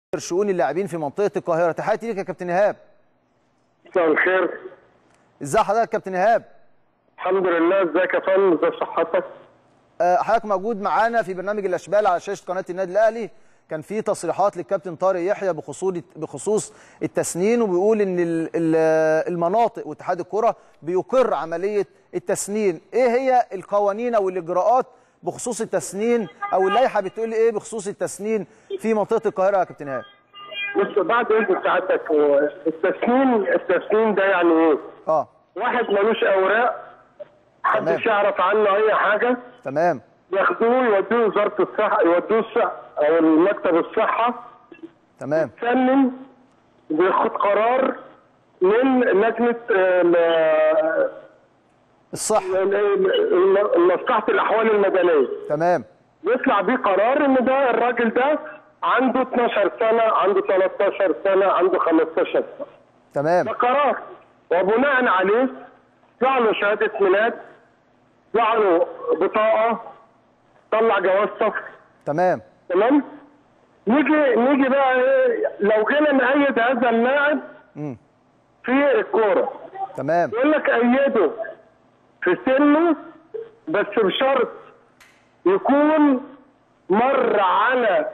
شؤون اللاعبين في منطقه القاهره. تحياتي ليك يا كابتن ايهاب. مساء الخير. ازي حضرتك يا كابتن ايهاب؟ الحمد لله. ازيك يا فندم؟ ازي صحتك؟ حضرتك موجود معانا في برنامج الاشبال على شاشه قناه النادي الاهلي. كان في تصريحات للكابتن طارق يحيى بخصوص التسنين، وبيقول ان المناطق واتحاد الكره بيقر عمليه التسنين. ايه هي القوانين او الاجراءات بخصوص التسنين، او اللائحه بتقول ايه بخصوص التسنين في منطقه القاهره يا كابتن ايهاب؟ بص، بعد اذن سعادتك، التسنين ده يعني ايه؟ واحد ملوش اوراق، محدش يعرف عنه اي حاجه. تمام. ياخدوه يودوه وزاره الصحه، يودوه او المكتب الصحه. تمام. يتسنن، بياخد قرار من لجنه الصحه، مصلحه الاحوال المدنيه. تمام. يطلع بيه قرار ان ده الراجل ده عنده 12 سنه، عنده 13 سنه، عنده 15 سنه. تمام. ده قرار، وبناء عليه يطلع له شهاده ميلاد، يطلع له بطاقه، طلع جواز سفر. تمام. تمام. نيجي بقى ايه لو جينا نأيد هذا اللاعب في الكوره. تمام. يقول لك أيده في سنه، بس بشرط يكون مر على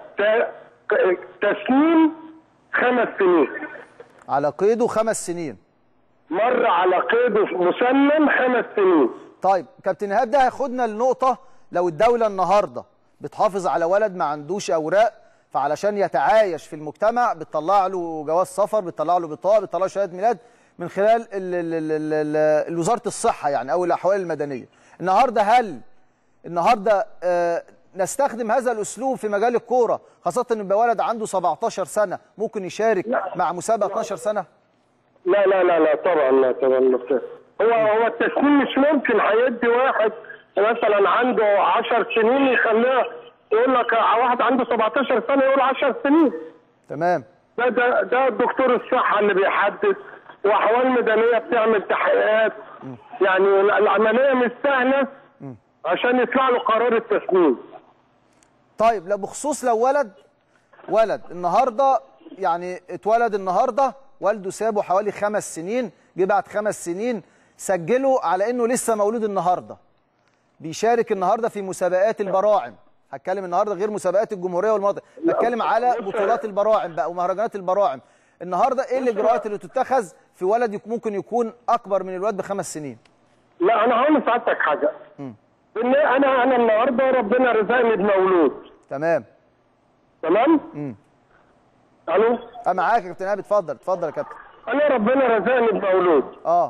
تسنين 5 سنين. على قيده 5 سنين. مر على قيده مسنن 5 سنين. طيب كابتن ايهاب، ده هياخدنا لنقطه، لو الدوله النهارده بتحافظ على ولد ما عندوش اوراق، فعلشان يتعايش في المجتمع بتطلع له جواز سفر، بتطلع له بطاقه، بتطلع له شهاده ميلاد من خلال وزاره الصحه يعني او الاحوال المدنيه. هل النهارده نستخدم هذا الاسلوب في مجال الكوره، خاصه ان يبقى ولد عنده 17 سنه ممكن يشارك مع مسابقه 12 سنه؟ لا لا لا لا طبعا، لا طبعا. هو التسنين مش ممكن هيدي واحد مثلا عنده 10 سنين يخليه يقول لك واحد عنده 17 سنه يقول 10 سنين. تمام. ده دكتور الصحه اللي بيحدد، واحوال مدنيه بتعمل تحقيقات. يعني العمليه مش سهله عشان يطلع له قرار التسنين. طيب بخصوص لو ولد النهارده، يعني اتولد النهارده، والده سابه حوالي 5 سنين، جه بعد 5 سنين سجله على انه لسه مولود النهارده، بيشارك النهارده في مسابقات البراعم. هتكلم النهارده غير مسابقات الجمهوريه والمناطق، بتكلم على بطولات البراعم بقى ومهرجانات البراعم. النهارده ايه الاجراءات اللي تتخذ في ولد ممكن يكون اكبر من الواد ب5 سنين؟ لا، انا هقول لسعادتك حاجه. انا النهارده ربنا رزقني بمولود. تمام. تمام. الو. معاك يا كابتن ايهاب، اتفضل يا كابتن. انا ربنا رزقني بمولود.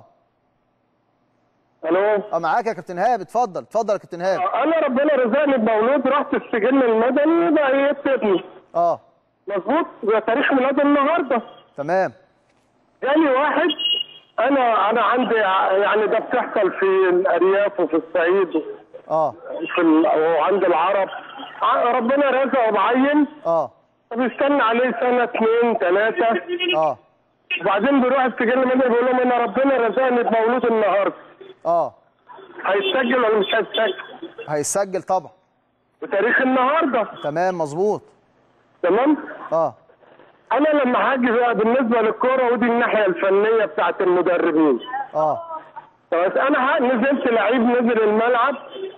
الو. معاك يا كابتن ايهاب، اتفضل يا كابتن ايهاب. انا ربنا رزقني بمولود، رحت السجل المدني بقيت ابني. مظبوط، ده تاريخ ميلاده النهارده. تمام. جالي واحد، انا عندي يعني ده بتحصل في الارياف وفي الصعيد وعند العرب. ربنا رزقه بعين. بيستنى عليه سنه 2 3. وبعدين بيروح السجل المدني بيقول لهم انا ربنا رزقني بمولود النهارده. هيتسجل ولا مش هيتسجل؟ هيسجل طبعا بتاريخ النهارده. تمام، مظبوط. تمام. انا لما هاجي بقى بالنسبه للكوره، ودي الناحيه الفنيه بتاعت المدربين. بس انا نزلت لعيب نزل الملعب،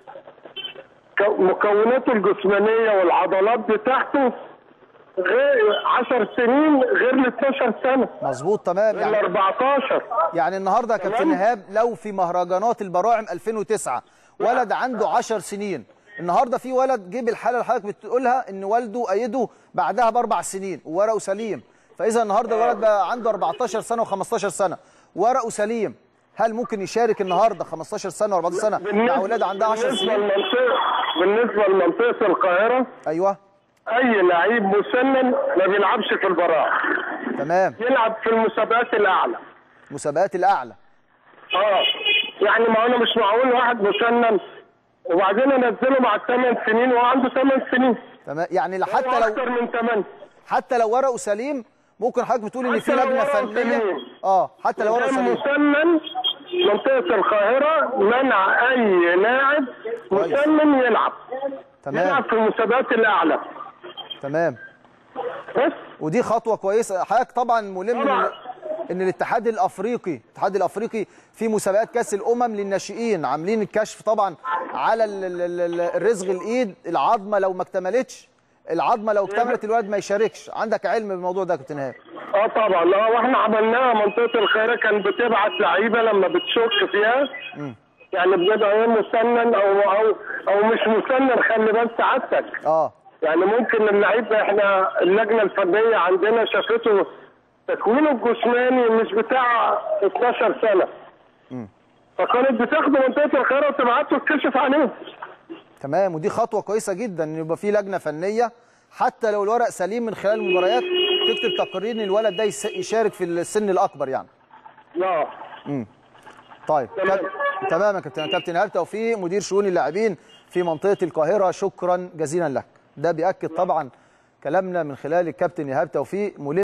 مكوناته الجسمانيه والعضلات بتاعته غير 10 سنين غير ال 12 سنه. مظبوط. تمام. يعني 14. يعني النهارده يا كابتن ايهاب، لو في مهرجانات البراعم 2009 ولد عنده 10 سنين، النهارده في ولد جه بالحاله اللي حضرتك بتقولها ان والده ايده بعدها ب4 سنين وورقه سليم، فاذا النهارده الولد بقى عنده 14 سنه و15 سنه ورقه سليم، هل ممكن يشارك النهارده 15 سنه و14 سنه مع اولاد عندها 10 سنين؟ بالنسبه لمنطقه القاهره، ايوه، اي لعيب مسنن ما بيلعبش في البراعم. تمام. يلعب في المسابقات الاعلى. مسابقات الاعلى. يعني ما انا مش معقول واحد مسنن وبعدين انزله مع 8 سنين وهو عنده 8 سنين. تمام. يعني حتى لو اكتر من 8، حتى لو ورقه سليم، ممكن حضرتك بتقول ان في لجنه فنيه. حتى لو ورقه سليم. مسنن منطقه القاهره منع اي لاعب مسنن يلعب. تمام. يلعب في المسابقات الاعلى. تمام. بس ودي خطوه كويسه. حضرتك طبعا ملم طبعا. ان الاتحاد الافريقي في مسابقات كاس الامم للناشئين عاملين الكشف طبعا على الرزق الايد، العظمه لو ما اكتملتش، العظمه لو اكتملت الولد ما يشاركش. عندك علم بالموضوع ده يا كابتن ايهاب؟ طبعا. واحنا عملناها منطقه الخيريه، كان بتبعت لعيبه لما بتشك فيها يعني بنبقى مسنن او مش مسنن، خلي بال سعادتك. يعني ممكن اللعيب احنا اللجنه الفنيه عندنا شافته تكوينه الجسماني مش بتاع 12 سنه. فكانت بتاخد منطقه الخيريه وتبعته تكشف عليه. تمام، ودي خطوه كويسه جدا ان يبقى في لجنه فنيه حتى لو الورق سليم من خلال المباريات تكتب تقرير ان الولد ده يشارك في السن الاكبر يعني. لا. طيب تمام يا كابتن ايهاب توفيق مدير شؤون اللاعبين في منطقه القاهره، شكرا جزيلا لك. ده بيأكد طبعا كلامنا من خلال الكابتن ايهاب توفيق